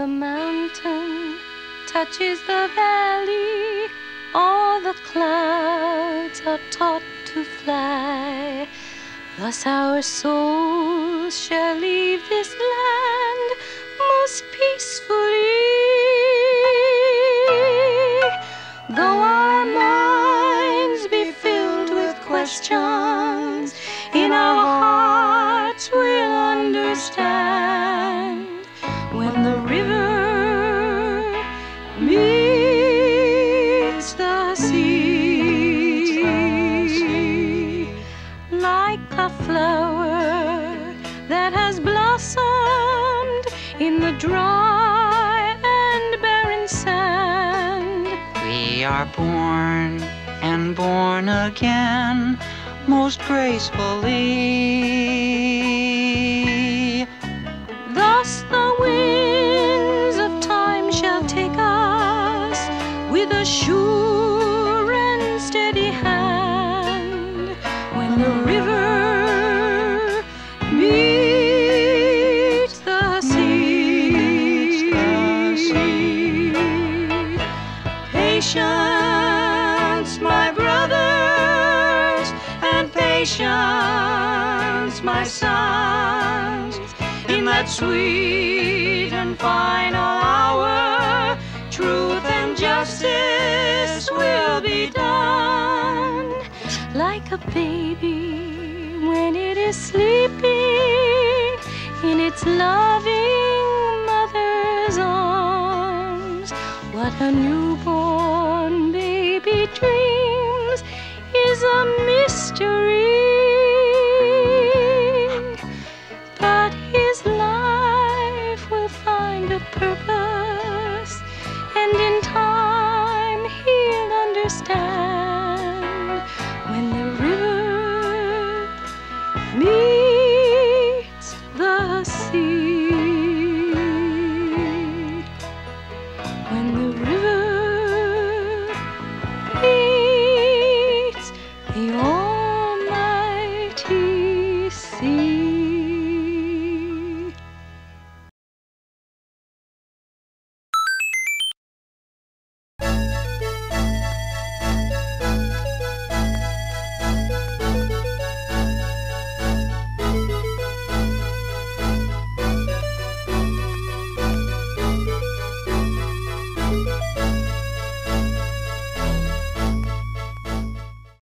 the mountain touches the valley, all the clouds are taught to fly. Thus our souls shall leave this land most peacefully. Though our minds be filled with questions, in our hearts we'll understand when the river meets the sea. Like a flower that has blossomed in the dry and barren sand, we are born and born again most gracefully. Thus the winds of time shall take us with a sure and steady hand when the river meets the sea. Patience, my brothers, and patience, my sons, in that sweet and final hour, truth and justice will be done. Like a baby when it is sleeping in its loving mother's arms, what a newborn